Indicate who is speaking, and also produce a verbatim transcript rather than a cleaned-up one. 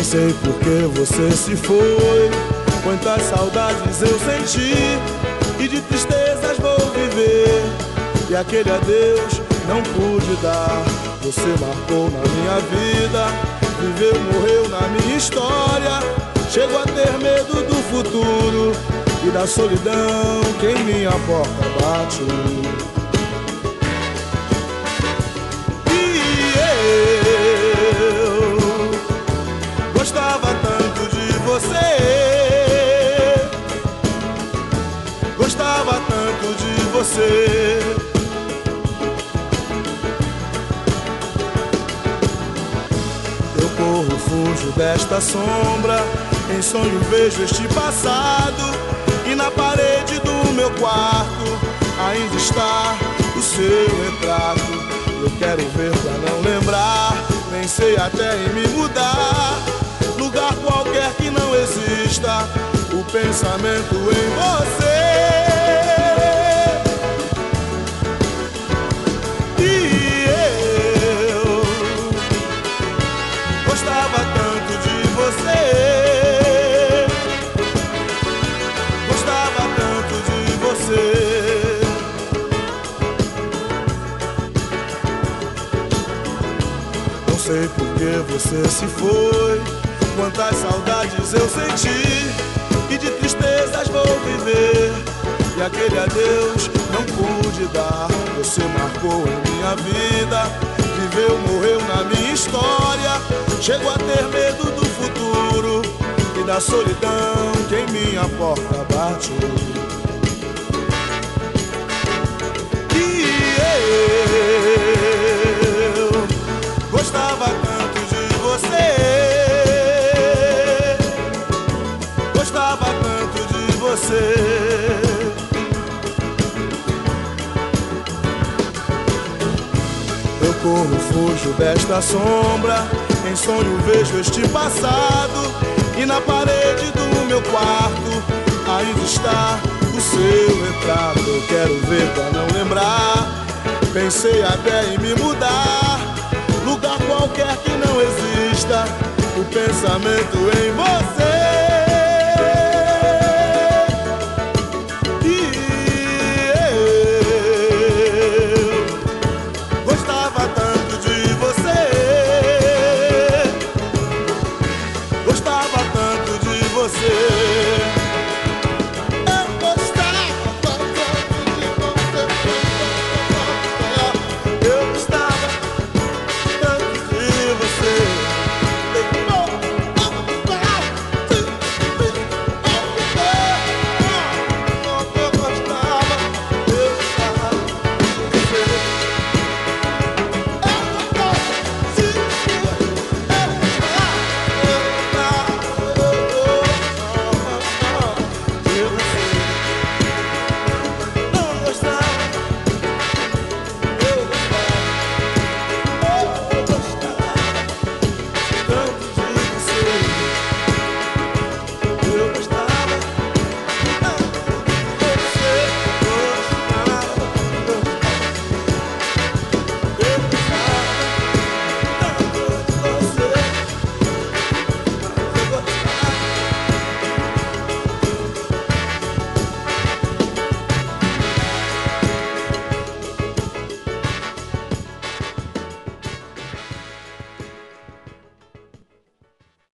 Speaker 1: sei por que você se foi, quantas saudades eu senti, e de tristezas vou viver, e aquele adeus não pude dar. Você marcou na minha vida, viveu, morreu na minha história. Chego a ter medo do futuro e da solidão que em minha porta bate. E eu gostava tanto de você, gostava tanto de você. Eu corro, fujo desta sombra, em sonho vejo este passado, e na parede do meu quarto ainda está o seu retrato. Eu quero ver pra não lembrar, pensei até em me mudar, lugar qualquer que não exista o pensamento em você. E eu gostava tanto de você, gostava tanto de você. Não sei por que você se foi, quantas saudades eu senti, e de tristezas vou viver, e aquele adeus não pude dar. Você marcou em minha vida, viveu, morreu na minha história. Chego a ter medo do futuro e da solidão que em minha porta bate. E eu gostava tanto de você, gostava tanto de você. Eu corro, fujo desta sombra, em sonho vejo este passado, e na parede do meu quarto ainda está o seu retrato. Eu quero ver pra não lembrar, pensei até em me mudar, lugar qualquer que não exista o pensamento em você. Gostava tanto de você.